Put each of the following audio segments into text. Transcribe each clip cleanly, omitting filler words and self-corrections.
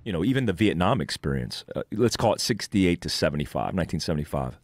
even the Vietnam experience, let's call it 68 to 75, 1975.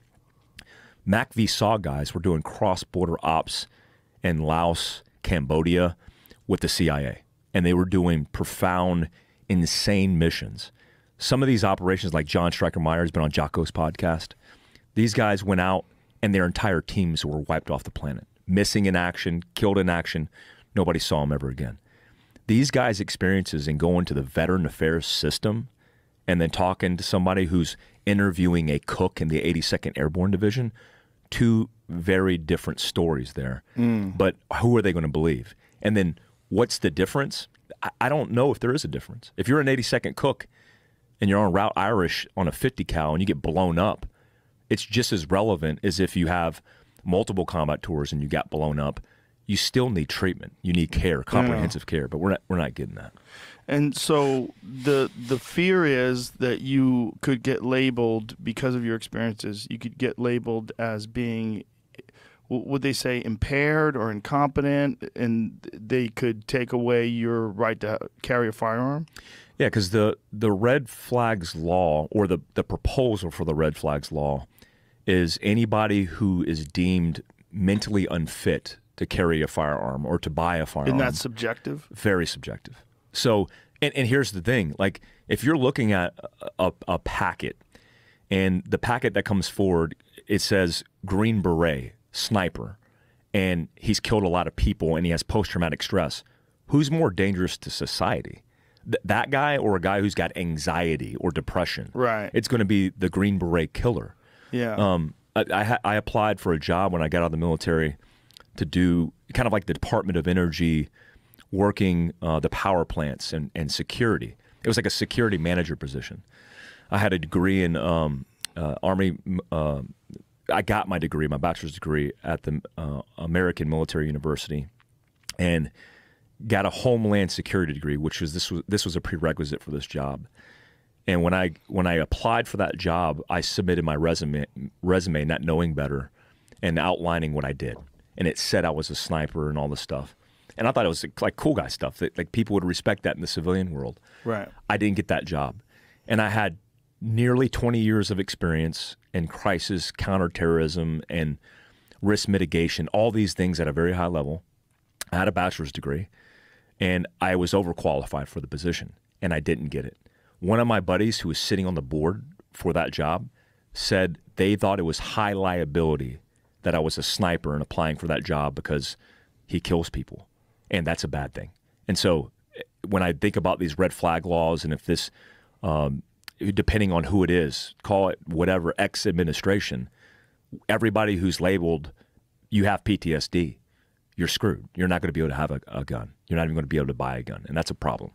MACV SAW guys were doing cross-border ops in Laos, Cambodia with the CIA. And they were doing profound, insane missions. Some of these operations, like John Stryker-Meyer has been on Jocko's podcast, these guys went out and their entire teams were wiped off the planet. Missing in action, killed in action. Nobody saw them ever again. These guys' experiences in going to the Veteran Affairs system and then talking to somebody who's interviewing a cook in the 82nd Airborne Division, two very different stories there. But who are they going to believe? And then what's the difference? I don't know if there is a difference. If you're an 82nd cook and you're on Route Irish on a 50 cal and you get blown up, it's just as relevant as if you have multiple combat tours and you got blown up. You still need treatment. You need care, comprehensive care, but we're not getting that. And so the fear is that you could get labeled because of your experiences. You could get labeled as being, would they say, impaired or incompetent, and they could take away your right to carry a firearm? Yeah, because the red flags law, or the proposal for the red flags law, is anybody who is deemed mentally unfit to carry a firearm or to buy a firearm. And that's subjective? Very subjective. So, and here's the thing, like if you're looking at a packet and the packet that comes forward, it says Green Beret, sniper, and he's killed a lot of people and he has post-traumatic stress, who's more dangerous to society? That guy or a guy who's got anxiety or depression? Right. It's going to be the Green Beret killer. Yeah. I applied for a job when I got out of the military to do kind of like the Department of Energy, working the power plants and security. It was like a security manager position. I had a degree in Army. I got my degree, my bachelor's degree, at the American Military University, and got a Homeland Security degree, which was this was a prerequisite for this job. And when I applied for that job, I submitted my resume not knowing better and outlining what I did. And it said I was a sniper and all this stuff. And I thought it was like cool guy stuff, that like people would respect that in the civilian world. Right. I didn't get that job. And I had nearly 20 years of experience in crisis, counterterrorism, and risk mitigation, all these things at a very high level. I had a bachelor's degree, and I was overqualified for the position, and I didn't get it. One of my buddies who was sitting on the board for that job said they thought it was high liability that I was a sniper and applying for that job because he kills people, and that's a bad thing. And so when I think about these red flag laws, and if this, depending on who it is, call it whatever, X administration, everybody who's labeled, you have PTSD, you're screwed. You're not going to be able to have a gun. You're not even going to be able to buy a gun, and that's a problem.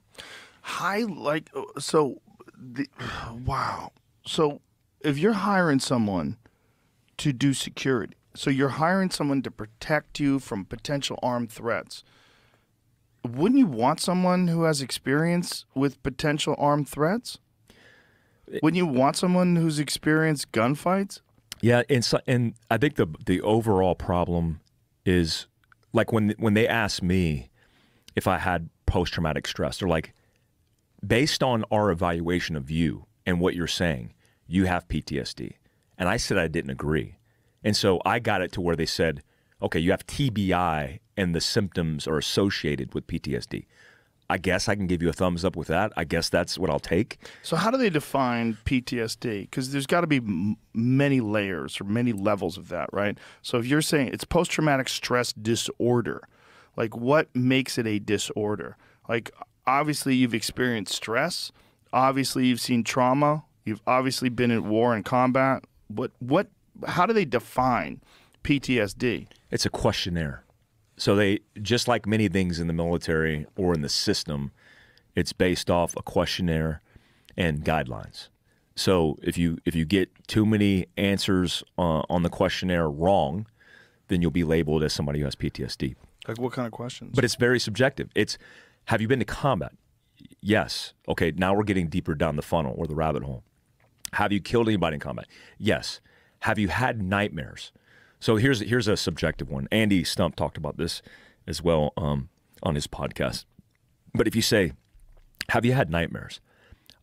Wow. So if you're hiring someone to do security, so you're hiring someone to protect you from potential armed threats, wouldn't you want someone who has experience with potential armed threats? Wouldn't you want someone who's experienced gunfights? Yeah, and I think the overall problem is, like when they ask me if I had post-traumatic stress, they're like, based on our evaluation of you and what you're saying, you have PTSD. And I said I didn't agree. And so I got it to where they said, okay, you have TBI and the symptoms are associated with PTSD. I guess I can give you a thumbs up with that. I guess that's what I'll take. So how do they define PTSD? Because there's got to be many layers or many levels of that, right? So if you're saying it's post-traumatic stress disorder, like what makes it a disorder? Like obviously you've experienced stress. Obviously you've seen trauma. You've obviously been in war and combat. How do they define PTSD? It's a questionnaire. So they, just like many things in the military or in the system, it's based off a questionnaire and guidelines. So if you get too many answers on the questionnaire wrong, then you'll be labeled as somebody who has PTSD. Like what kind of questions? But it's very subjective. It's, have you been to combat? Yes. Okay, now we're getting deeper down the funnel or the rabbit hole. Have you killed anybody in combat? Yes. Have you had nightmares? So here's a subjective one. Andy Stump talked about this as well on his podcast. But if you say, have you had nightmares?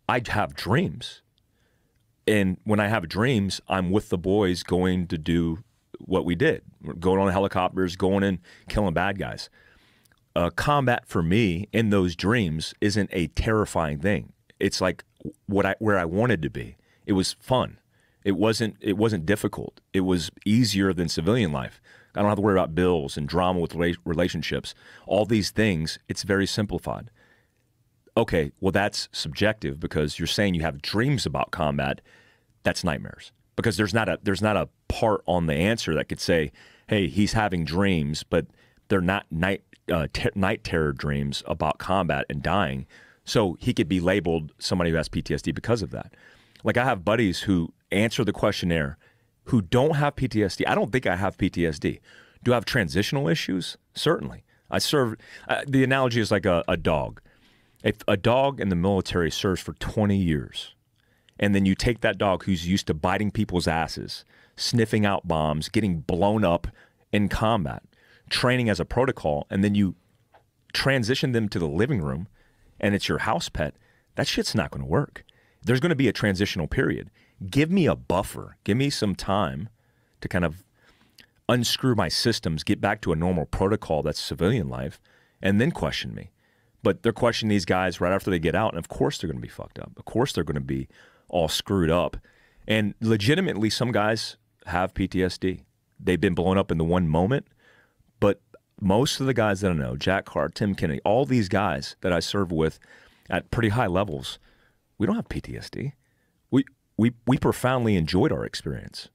I have dreams. And when I have dreams, I'm with the boys going to do what we did. We're going on helicopters, going and killing bad guys. Combat for me in those dreams isn't a terrifying thing. It's like where I wanted to be. It was fun. It wasn't difficult. It was easier than civilian life. I don't have to worry about bills and drama with relationships. All these things, it's very simplified. Okay, well, that's subjective because you're saying you have dreams about combat. That's nightmares because there's not a part on the answer that could say, hey, he's having dreams, but they're not night terror dreams about combat and dying. So he could be labeled somebody who has PTSD because of that. Like I have buddies who answer the questionnaire who don't have PTSD. I don't think I have PTSD. Do I have transitional issues? Certainly. I serve. The analogy is like a dog. If a dog in the military serves for 20 years, and then you take that dog who's used to biting people's asses, sniffing out bombs, getting blown up in combat, training as a protocol, and then you transition them to the living room, and it's your house pet, that shit's not going to work. There's going to be a transitional period. Give me a buffer. Give me some time to kind of unscrew my systems, get back to a normal protocol that's civilian life, and then question me. But they're questioning these guys right after they get out, and of course they're going to be fucked up. Of course they're going to be all screwed up. And legitimately, some guys have PTSD. They've been blown up in the one moment, but most of the guys that I know, Jack Hart, Tim Kennedy, all these guys that I serve with at pretty high levels, we don't have PTSD. We profoundly enjoyed our experience.